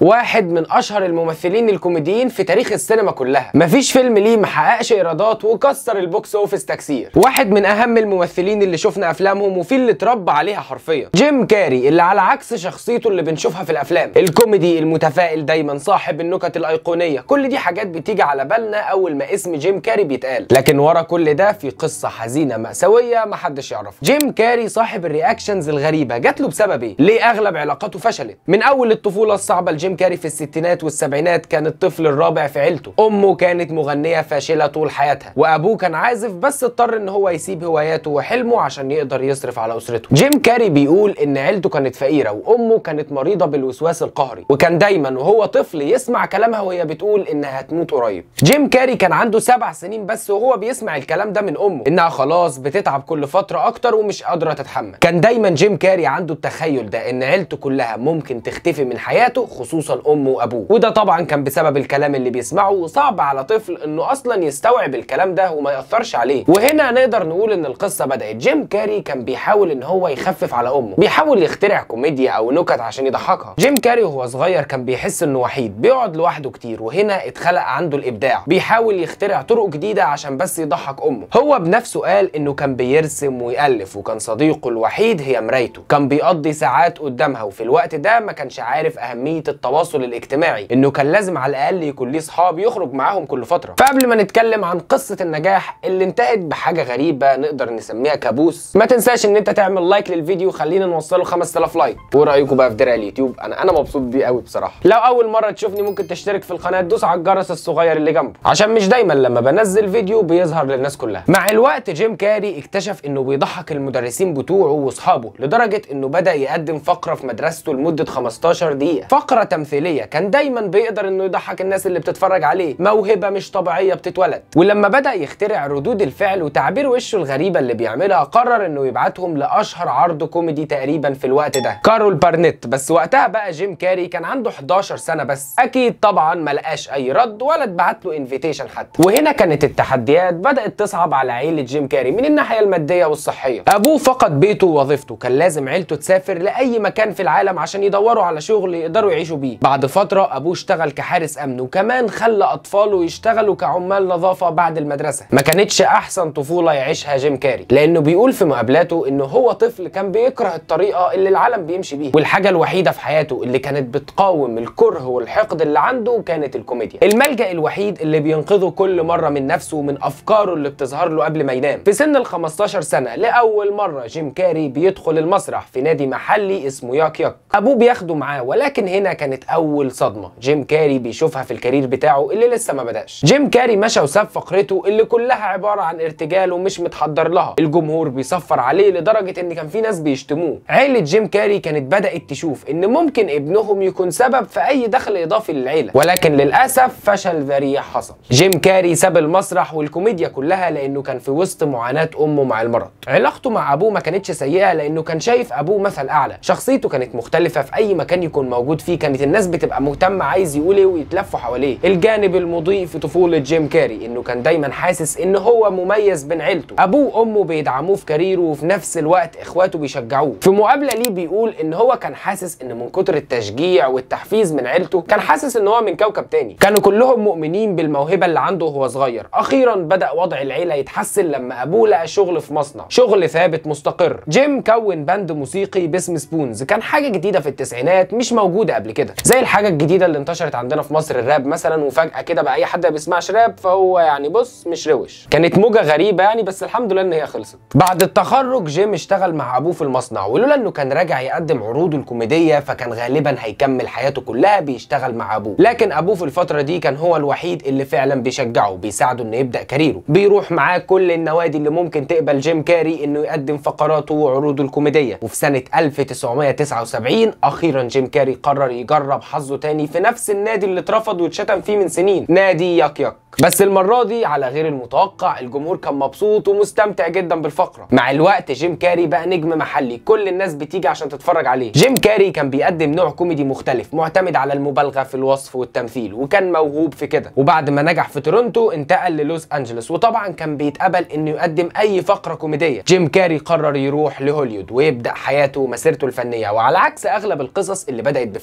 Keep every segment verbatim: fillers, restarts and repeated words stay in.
واحد من اشهر الممثلين الكوميديين في تاريخ السينما كلها، مفيش فيلم ليه محققش ايرادات وكسر البوكس اوفيس تكسير. واحد من اهم الممثلين اللي شفنا افلامهم وفي اللي اتربى عليها حرفيا، جيم كاري، اللي على عكس شخصيته اللي بنشوفها في الافلام، الكوميدي المتفائل دايما، صاحب النكت الايقونيه. كل دي حاجات بتيجي على بالنا اول ما اسم جيم كاري بيتقال، لكن ورا كل ده في قصه حزينه مأساويه محدش يعرفها. جيم كاري صاحب الرياكشنز الغريبه، جات له بسبب ايه؟ ليه اغلب علاقاته فشلت؟ من اول الطفوله الصعبه لجيم كاري في الستينات والسبعينات، كان الطفل الرابع في عيلته، امه كانت مغنيه فاشله طول حياتها، وابوه كان عازف بس اضطر ان هو يسيب هواياته وحلمه عشان يقدر يصرف على اسرته. جيم كاري بيقول ان عيلته كانت فقيره وامه كانت مريضه بالوسواس القهري، وكان دايما وهو طفل يسمع كلامها وهي بتقول انها هتموت قريب. جيم كاري كان عنده سبع سنين بس وهو بيسمع الكلام ده من امه، انها خلاص بتتعب كل فتره اكتر ومش قادره تتحمل. كان دايما جيم كاري عنده التخيل ده ان عيلته كلها ممكن تختفي من حياته، خصوصا امه وابوه، وده طبعا كان بسبب الكلام اللي بيسمعه، وصعب على طفل انه اصلا يستوعب الكلام ده وما ياثرش عليه. وهنا نقدر نقول ان القصه بدات. جيم كاري كان بيحاول ان هو يخفف على امه، بيحاول يخترع كوميديا او نكت عشان يضحكها. جيم كاري وهو صغير كان بيحس انه وحيد، بيقعد لوحده كتير، وهنا اتخلق عنده الابداع، بيحاول يخترع طرق جديده عشان بس يضحك امه. هو بنفسه قال انه كان بيرسم ويالف، وكان صديقه الوحيد هي مرايته، كان بيقضي ساعات قدامها، وفي الوقت ده ما كانش عارف اهميه التواصل الاجتماعي، انه كان لازم على الاقل يكون ليه صحاب يخرج معاهم كل فتره. فقبل ما نتكلم عن قصه النجاح اللي انتهت بحاجه غريبه نقدر نسميها كابوس، ما تنساش ان انت تعمل لايك للفيديو، خلينا نوصله خمسة آلاف لايك. ورايكم بقى في درع اليوتيوب؟ انا انا مبسوط بيه قوي بصراحه. لو اول مره تشوفني ممكن تشترك في القناه، تدوس على الجرس الصغير اللي جنبه عشان مش دايما لما بنزل فيديو بيظهر للناس كلها. مع الوقت جيم كاري اكتشف انه بيضحك المدرسين بتوعه واصحابه، لدرجه انه بدا يقدم فقره في مدرسته لمده خمستاشر دقيقه، فقره تمثيليه. كان دايما بيقدر انه يضحك الناس اللي بتتفرج عليه، موهبه مش طبيعيه بتتولد. ولما بدا يخترع ردود الفعل وتعبير وشه الغريبه اللي بيعملها، قرر انه يبعتهم لاشهر عرض كوميدي تقريبا في الوقت ده، كارول بارنيت. بس وقتها بقى جيم كاري كان عنده حداشر سنه بس، اكيد طبعا ما لقاش اي رد ولا اتبعت له انفيتيشن حتى. وهنا كانت التحديات بدات تصعب على عيله جيم كاري من الناحيه الماديه والصحيه. ابوه فقد بيته ووظيفته، كان لازم عيلته تسافر لاي مكان في العالم عشان يدوروا على شغل يقدروا يعيشوا بيه. بعد فتره ابوه اشتغل كحارس امن، وكمان خلى اطفاله يشتغلوا كعمال نظافه بعد المدرسه. ما كانتش احسن طفوله يعيشها جيم كاري، لانه بيقول في مقابلاته انه هو طفل كان بيكره الطريقه اللي العالم بيمشي بيها، والحاجه الوحيده في حياته اللي كانت بتقاوم الكره والحقد اللي عنده كانت الكوميديا، الملجأ الوحيد اللي بينقذه كل مره من نفسه ومن افكاره اللي بتظهر له قبل ما ينام. في سن ال خمستاشر سنه لاول مره جيم كاري بيدخل المسرح في نادي محلي اسمه ياك ياك، ابوه بياخده معاه، ولكن هنا كانت اول صدمه جيم كاري بيشوفها في الكارير بتاعه اللي لسه ما بداش. جيم كاري مشى وساب فقرته اللي كلها عباره عن ارتجال ومش متحضر لها، الجمهور بيصفر عليه لدرجه ان كان في ناس بيشتموه. عيله جيم كاري كانت بدات تشوف ان ممكن ابنهم يكون سبب في اي دخل اضافي للعيله، ولكن للاسف فشل ذريع حصل. جيم كاري ساب المسرح والكوميديا كلها لانه كان في وسط معاناه امه مع المرض. علاقته مع ابوه ما كانتش سيئه لانه كان شايف ابوه مثل اعلى، شخصيته كانت مختلفه، في اي مكان يكون موجود فيه كانت الناس بتبقى مهتمه عايز يقول ايه ويتلفوا حواليه. الجانب المضيء في طفوله جيم كاري انه كان دايما حاسس ان هو مميز بين عيلته، ابوه وامه بيدعموه في كاريره وفي نفس الوقت اخواته بيشجعوه. في مقابله ليه بيقول ان هو كان حاسس ان من كتر التشجيع والتحفيز من عيلته كان حاسس ان هو من كوكب تاني، كانوا كلهم مؤمنين بالموهبه اللي عنده وهو صغير. اخيرا بدا وضع العيله يتحسن لما ابوه لقى شغل في مصنع، شغل ثابت مستقر. جيم كون باند موسيقي باسم سبونز، كان حاجه جديده في التسعينات مش موجوده قبل كده، زي الحاجه الجديده اللي انتشرت عندنا في مصر الراب مثلا، وفجاه كده بقى اي حد ما بيسمعش راب فهو يعني بص مش روش. كانت موجه غريبه يعني، بس الحمد لله ان هي خلصت. بعد التخرج جيم اشتغل مع ابوه في المصنع، ولولا انه كان راجع يقدم عروضه الكوميديه فكان غالبا هيكمل حياته كلها بيشتغل مع ابوه. لكن ابوه في الفتره دي كان هو الوحيد اللي فعلا بيشجعه، بيساعده انه يبدا كاريره، بيروح معاه كل النوادي اللي ممكن تقبل جيم كاري انه يقدم فقراته وعروضه الكوميديه. وفي سنه ألف وتسعمائة وتسعة وسبعين اخيرا جيم كاري قرر يجرب حظه تاني في نفس النادي اللي اترفض واتشتم فيه من سنين، نادي ياك ياك. بس المره دي على غير المتوقع الجمهور كان مبسوط ومستمتع جدا بالفقره. مع الوقت جيم كاري بقى نجم محلي، كل الناس بتيجي عشان تتفرج عليه. جيم كاري كان بيقدم نوع كوميدي مختلف معتمد على المبالغه في الوصف والتمثيل، وكان موهوب في كده. وبعد ما نجح في تورونتو انتقل للوس انجلوس، وطبعا كان بيتقبل انه يقدم اي فقره كوميديه. جيم كاري قرر يروح لهوليوود ويبدا حياته ومسيرته الفنيه، وعلى عكس اغلب القصص اللي بدات بفشل بعدين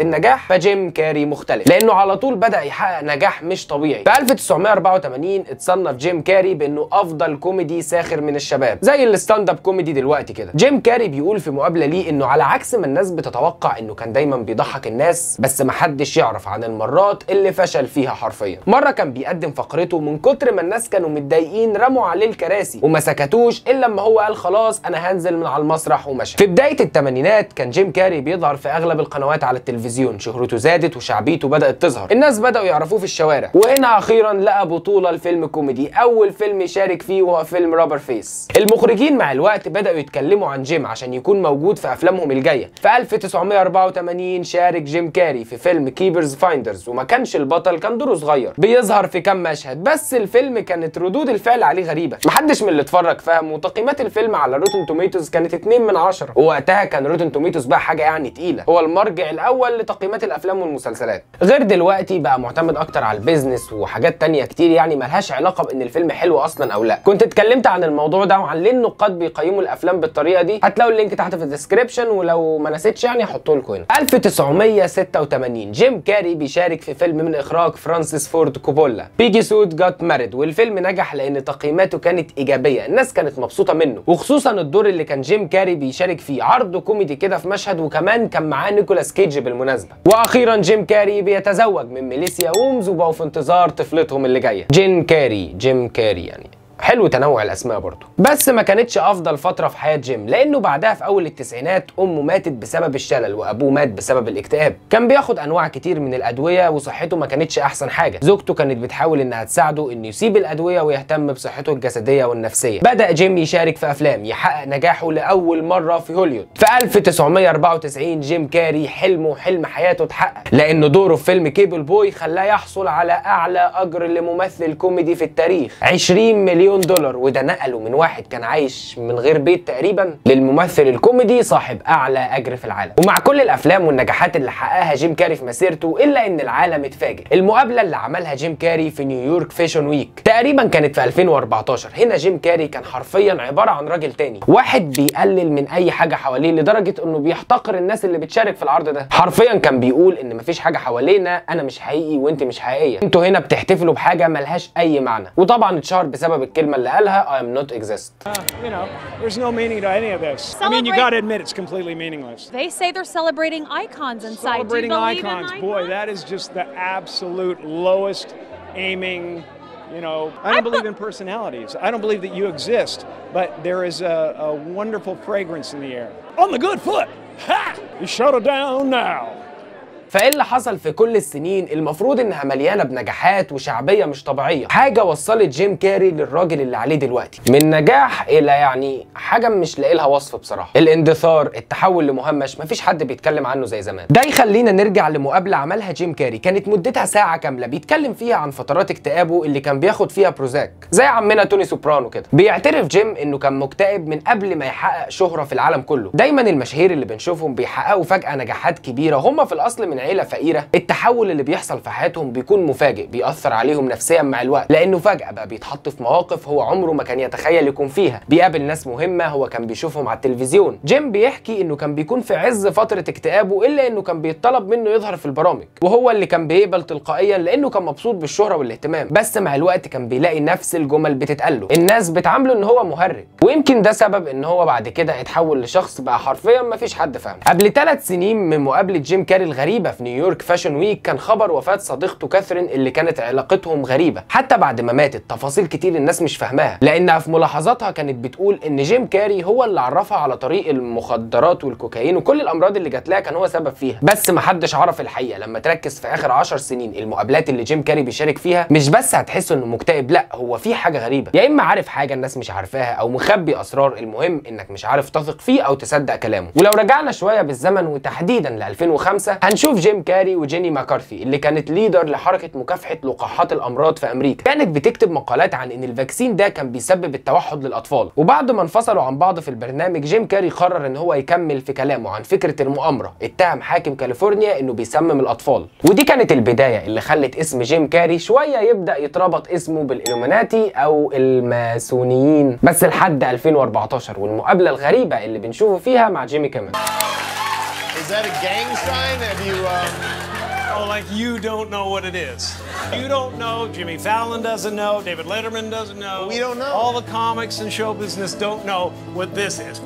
النجاح فجيم كاري مختلف، لانه على طول بدأ يحقق نجاح مش طبيعي. في ألف وتسعمائة وأربعة وثمانين اتصنف جيم كاري بانه افضل كوميدي ساخر من الشباب، زي الستاند اب كوميدي دلوقتي كده. جيم كاري بيقول في مقابله ليه انه على عكس ما الناس بتتوقع انه كان دايما بيضحك الناس، بس محدش يعرف عن المرات اللي فشل فيها حرفيا. مره كان بيقدم فقرته من كتر ما الناس كانوا متضايقين رموا عليه الكراسي وما سكتوش الا لما هو قال خلاص انا هنزل من على المسرح ومشى. في بدايه الثمانينات كان جيم كاري بيظهر في اغلب القنوات على التلفزيون، شهرته زادت وشعبيته بدات تظهر، الناس بداوا يعرفوه في الشوارع. وهنا اخيرا لقى بطوله لفيلم كوميدي، اول فيلم يشارك فيه وهو فيلم رابر فيس. المخرجين مع الوقت بداوا يتكلموا عن جيم عشان يكون موجود في افلامهم الجايه. في ألف وتسعمائة وأربعة وثمانين شارك جيم كاري في فيلم كيبرز فايندرز، وما كانش البطل، كان دوره صغير بيظهر في كام مشهد، بس الفيلم كانت ردود الفعل عليه غريبه، محدش من اللي اتفرج فاهم. وتقييمات الفيلم على روتن توميتوز كانت اتنين من عشرة، ووقتها كان روتن توميتوز بقى حاجه يعني تقيله، هو المرجع الاول لتقييمات الافلام والمسلسلات، غير دلوقتي بقى معتمد اكتر على البيزنس وحاجات تانية كتير يعني ملهاش علاقه بان الفيلم حلو اصلا او لا. كنت اتكلمت عن الموضوع ده وعن ليه النقاد بيقيموا الافلام بالطريقه دي، هتلاقوا اللينك تحت في الديسكربشن، ولو ما نسيتش يعني هحطه لكم هنا. ألف وتسعمائة وستة وثمانين جيم كاري بيشارك في فيلم من اخراج فرانسيس فورد كوبولا، بيجي سود جات ماريد، والفيلم نجح لان تقييماته كانت ايجابيه، الناس كانت مبسوطه منه، وخصوصا الدور اللي كان جيم كاري بيشارك فيه، عرض كوميدي كده في مشهد، وكمان كان معاه نيكولاس كيدج بالمناسبه. واخيرا جيم كاري بيتزوج من ميليسيا وومز، وبقوا في انتظار طفلتهم اللي جايه. جين كاري، جيم كاري، يعني حلو تنوع الاسماء برضه. بس ما كانتش افضل فتره في حياه جيم، لانه بعدها في اول التسعينات امه ماتت بسبب الشلل، وابوه مات بسبب الاكتئاب. كان بياخد انواع كتير من الادويه وصحته ما كانتش احسن حاجه. زوجته كانت بتحاول انها تساعده انه يسيب الادويه ويهتم بصحته الجسديه والنفسيه. بدا جيم يشارك في افلام، يحقق نجاحه لاول مره في هوليوود. في ألف وتسعمائة وأربعة وتسعين جيم كاري حلمه وحلم حياته اتحقق، لانه دوره في فيلم كيبل بوي خلاه يحصل على اعلى اجر لممثل كوميدي في التاريخ، عشرين مليون دولار، وده نقله من واحد كان عايش من غير بيت تقريبا للممثل الكوميدي صاحب اعلى اجر في العالم. ومع كل الافلام والنجاحات اللي حققها جيم كاري في مسيرته، الا ان العالم اتفاجئ. المقابله اللي عملها جيم كاري في نيويورك فاشن ويك تقريبا كانت في ألفين وأربعتاشر، هنا جيم كاري كان حرفيا عباره عن راجل تاني، واحد بيقلل من اي حاجه حواليه لدرجه انه بيحتقر الناس اللي بتشارك في العرض ده. حرفيا كان بيقول ان مفيش حاجه حوالينا، انا مش حقيقي وانت مش حقيقيه، انتوا هنا بتحتفلوا بحاجه ملهاش اي معنى. وطبعا اتشهر بسبب الكلمه اللي قالها I am not exist. Uh, you know, there's no meaning to any of this. Celebrate. I mean, you got to admit it's completely meaningless. They say they're celebrating icons inside. Celebrating Do you believe icons, in boy, icons? that is just the absolute lowest aiming. You know, I don't believe in personalities. I don't believe that you exist, but there is a, a wonderful fragrance in the air. On the good foot. Ha! You shut it down now. فايه اللي حصل في كل السنين المفروض انها مليانه بنجاحات وشعبيه مش طبيعيه، حاجه وصلت جيم كاري للراجل اللي عليه دلوقتي، من نجاح الى يعني حاجه مش لاقي لها وصف بصراحه. الاندثار، التحول لمهمش، مفيش حد بيتكلم عنه زي زمان. ده يخلينا نرجع لمقابله عملها جيم كاري كانت مدتها ساعه كامله، بيتكلم فيها عن فترات اكتئابه اللي كان بياخد فيها بروزاك زي عمنا توني سوبرانو كده. بيعترف جيم انه كان مكتئب من قبل ما يحقق شهره في العالم كله. دايما المشاهير اللي بنشوفهم بيحققوا فجاه نجاحات كبيره، هم في الاصل من عيله فقيره، التحول اللي بيحصل في حياتهم بيكون مفاجئ، بيأثر عليهم نفسيا مع الوقت، لانه فجأة بقى بيتحط في مواقف هو عمره ما كان يتخيل يكون فيها، بيقابل ناس مهمة هو كان بيشوفهم على التلفزيون. جيم بيحكي انه كان بيكون في عز فترة اكتئابه، الا انه كان بيطلب منه يظهر في البرامج، وهو اللي كان بيقبل تلقائيا لانه كان مبسوط بالشهرة والاهتمام. بس مع الوقت كان بيلاقي نفس الجمل بتتقال له، الناس بتعامله ان هو مهرج، ويمكن ده سبب ان هو بعد كده اتحول لشخص بقى حرفيا مفيش حد فاهمه. قبل ثلاث سنين من مقابلة جيم كاري الغريبة في نيويورك فاشن ويك كان خبر وفاة صديقته كاثرين اللي كانت علاقتهم غريبة حتى بعد ما ماتت، تفاصيل كتير الناس مش فاهماها، لانها في ملاحظاتها كانت بتقول ان جيم كاري هو اللي عرفها على طريق المخدرات والكوكايين وكل الامراض اللي جات لها كان هو سبب فيها. بس محدش عرف الحقيقة. لما تركز في اخر عشر سنين المقابلات اللي جيم كاري بيشارك فيها، مش بس هتحس انه مكتئب، لا هو في حاجة غريبة، يا اما عارف حاجة الناس مش عارفاها او مخبي اسرار، المهم انك مش عارف تثق فيه او تصدق كلامه. ولو رجعنا شوية بالزمن وتحديدا ل ألفين وخمسة هنشوف جيم كاري وجيني ماكارثي اللي كانت ليدر لحركه مكافحه لقاحات الامراض في امريكا، كانت بتكتب مقالات عن ان الفاكسين ده كان بيسبب التوحد للاطفال. وبعد ما انفصلوا عن بعض في البرنامج، جيم كاري قرر ان هو يكمل في كلامه عن فكره المؤامره، اتهم حاكم كاليفورنيا انه بيسمم الاطفال، ودي كانت البدايه اللي خلت اسم جيم كاري شويه يبدا يتربط اسمه بالإلوميناتي او الماسونيين، بس لحد ألفين وأربعتاشر والمقابله الغريبه اللي بنشوفه فيها مع جيمي كيمل. Is that a gang sign? Have you, um... Oh, like you don't know what it is. You don't know, Jimmy Fallon doesn't know, David Letterman doesn't know. We don't know. All the comics and show business don't know what this is.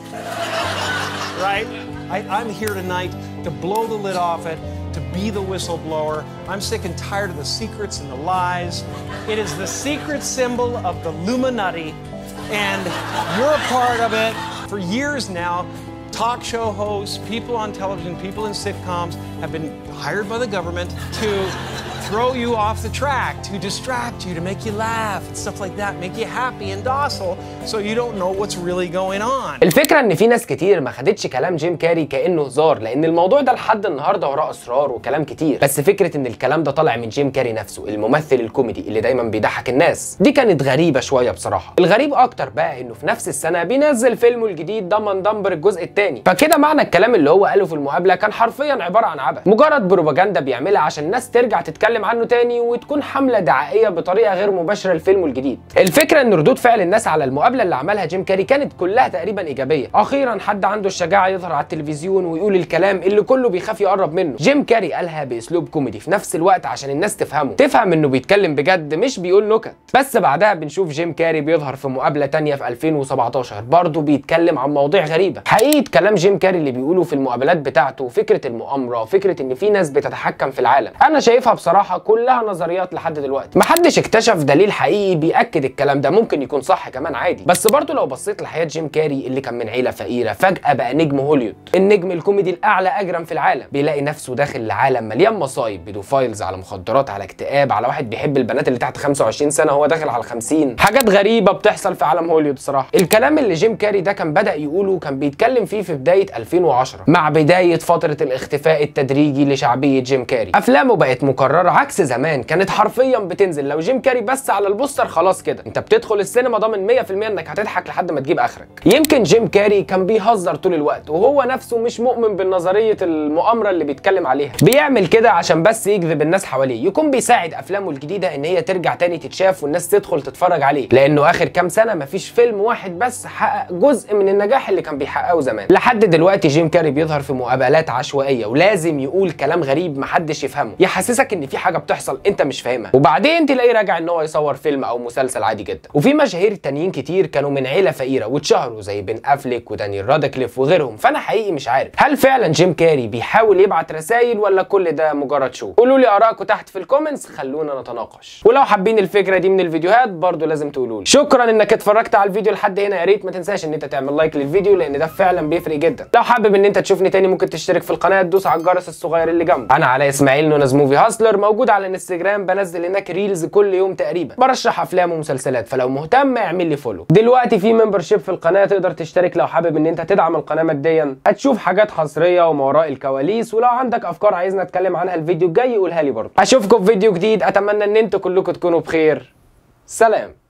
Right? I, I'm here tonight to blow the lid off it, to be the whistleblower. I'm sick and tired of the secrets and the lies. It is the secret symbol of the Illuminati, and you're a part of it. For years now, talk show hosts, people on television, people in sitcoms have been hired by the government to throw you off the track, to distract you, to make you laugh and stuff like that, make you happy and docile so you don't know what's really going on. الفكرة ان في ناس كتير ما خدتش كلام جيم كاري كأنه هزار، لان الموضوع ده لحد النهارده وراه اسرار وكلام كتير، بس فكرة ان الكلام ده طالع من جيم كاري نفسه، الممثل الكوميدي اللي دايما بيضحك الناس، دي كانت غريبة شوية بصراحة. الغريب اكتر بقى انه في نفس السنة بينزل فيلمه الجديد دمب اند دمبر الجزء الثاني، فكده معنى الكلام اللي هو قاله في المقابلة كان حرفيا عبارة عن عبث، مجرد بروباجندا بيعملها عشان الناس ترجع تتكلم عنه تاني وتكون حملة دعائية بطريقة غير مباشرة لفيلمه الجديد. الفكرة ان ردود فعل الناس على المقابلة اللي عملها جيم كاري كانت كلها تقريبا ايجابية، اخيرا حد عنده الشجاعة يظهر على التلفزيون ويقول الكلام اللي كله بيخاف يقرب منه. جيم كاري قالها باسلوب كوميدي في نفس الوقت عشان الناس تفهمه، تفهم انه بيتكلم بجد مش بيقول نكت. بس بعدها بنشوف جيم كاري بيظهر في مقابلة تانية في ألفين وسبعتاشر برضه بيتكلم عن مواضيع غريبة. حقيقة كلام جيم كاري اللي بيقوله في المقابلات بتاعته، فكرة المؤامرة وفكرة ان في ناس بتتحكم في العالم، انا شايفها بصراحة كلها نظريات لحد دلوقتي، محدش اكتشف دليل حقيقي بيأكد الكلام ده، ممكن يكون صح كمان عادي. بس برضه لو بصيت لحياة جيم كاري اللي كان من عيلة فقيرة فجأة بقى نجم هوليوود، النجم الكوميدي الاعلى اجرا في العالم، بيلاقي نفسه داخل لعالم مليان مصايب، بيدوفايلز، على مخدرات، على اكتئاب، على واحد بيحب البنات اللي تحت خمسة وعشرين سنة وهو داخل على خمسين، حاجات غريبة بتحصل في عالم هوليوود صراحة. الكلام اللي جيم كاري ده كان بدأ يقوله كان بيتكلم فيه في بداية ألفين وعشرة مع بداية فترة الاختفاء التدريجي لشعبية جيم كاري. افلامه بقت مكررة عكس زمان، كانت حرفيا بتنزل لو جيم كاري بس على البوستر خلاص كده انت بتدخل السينما ضامن مية في المية انك هتضحك لحد ما تجيب اخرك. يمكن جيم كاري كان بيهزر طول الوقت وهو نفسه مش مؤمن بالنظرية المؤامرة اللي بيتكلم عليها، بيعمل كده عشان بس يجذب الناس حواليه، يكون بيساعد افلامه الجديدة ان هي ترجع تاني تتشاف والناس تدخل تتفرج عليه، لانه اخر كام سنة مفيش فيلم واحد بس حقق جزء من النجاح اللي كان بيحققه زمان. لحد دلوقتي جيم كاري بيظهر في مقابلات عشوائية ولازم يقول كلام غريب محدش يفهمه، يحسسك ان في حاجة بتحصل انت مش فاهمها، وبعدين تلاقيه راجع ان هو يصور فيلم او مسلسل عادي جدا. وفي مشاهير تانيين كتير كانوا من عيله فقيره واتشهروا زي بين افليك ودانيال رادكليف وغيرهم، فانا حقيقي مش عارف هل فعلا جيم كاري بيحاول يبعت رسائل ولا كل ده مجرد شو. قولوا لي ارائكم تحت في الكومنتس، خلونا نتناقش، ولو حابين الفكره دي من الفيديوهات برضو لازم تقولوا لي. شكرا انك اتفرجت على الفيديو لحد هنا، يا ريت ما تنساش ان انت تعمل لايك للفيديو لان ده فعلا بيفرق جدا. لو حابب ان انت تشوفني تاني ممكن تشترك في القناه، تدوس على الجرس الصغير اللي جنبه. انا علاء اسماعيل نونز موفي هاسلر، موجود على الانستجرام، بنزل هناك ريلز كل يوم تقريبا، برشح افلام ومسلسلات، فلو مهتم اعمل لي فولو. دلوقتي في ممبرشيب في القناه تقدر تشترك لو حابب ان انت تدعم القناه ماديا، هتشوف حاجات حصريه وما وراء الكواليس، ولو عندك افكار عايزنا نتكلم عنها الفيديو الجاي قولها لي برضه. اشوفكم في فيديو جديد، اتمنى ان انتوا كلكم تكونوا بخير. سلام.